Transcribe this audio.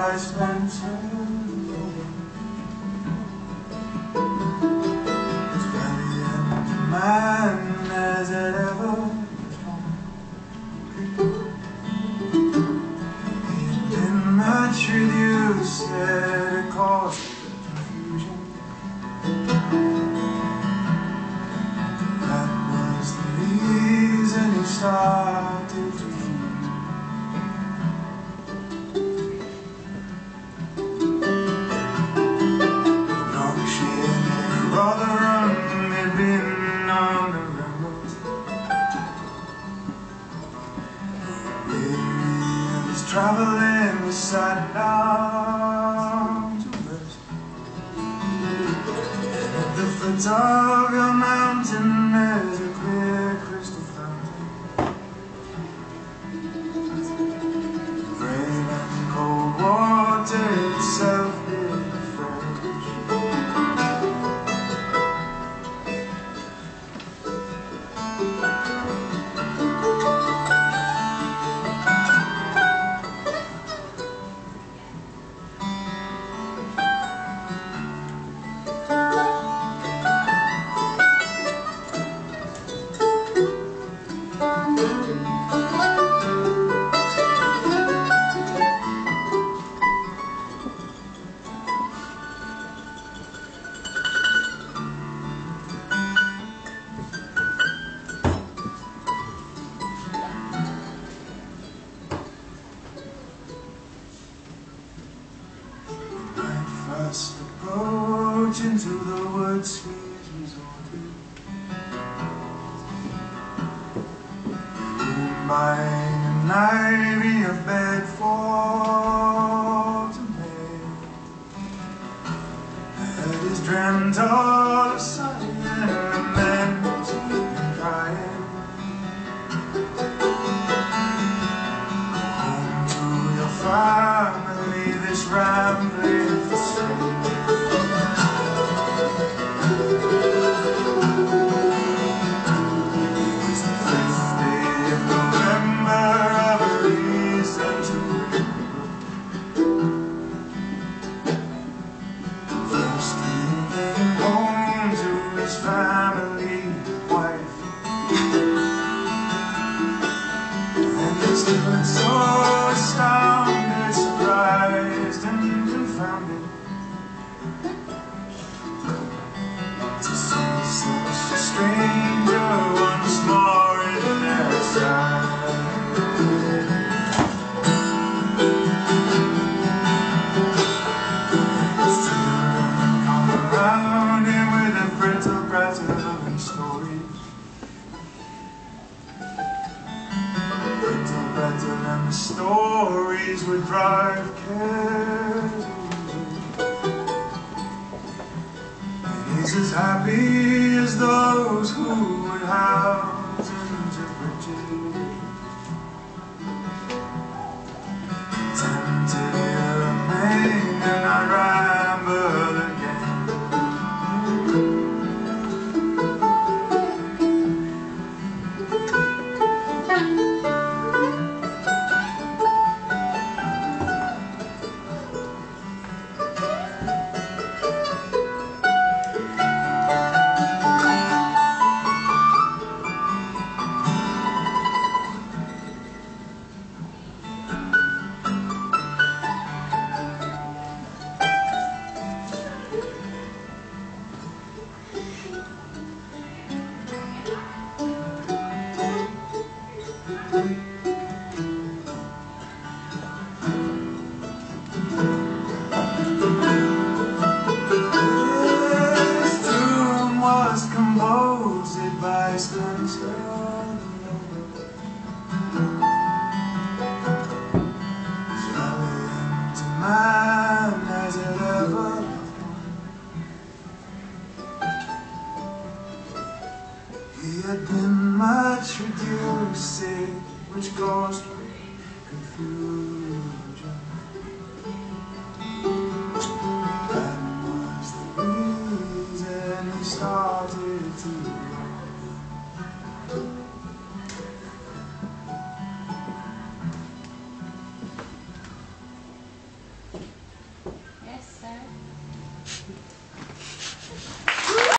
I spent it as valiant a man as it ever was born. He had been much with you, said it caused confusion. That was the reason he started to feel. Traveling beside down to rest at the foot of your mountain. There's a clear crystal fountain, brave and cold water itself being fresh. Fast approach into the woods he's resorted, buying an ivy of bed for to make, that is dreamt all of sighing and lamenting and crying. Home to your family, this rambling so astounded, surprised and confounded to see such a stranger once more in their sight. Children come around him with a brittle prattle and stories. And the stories would drive cares away. And he's as happy as those who would house into riches, tempted to remain and I ramble again. As it ever he had been much reduced, which caused confusion.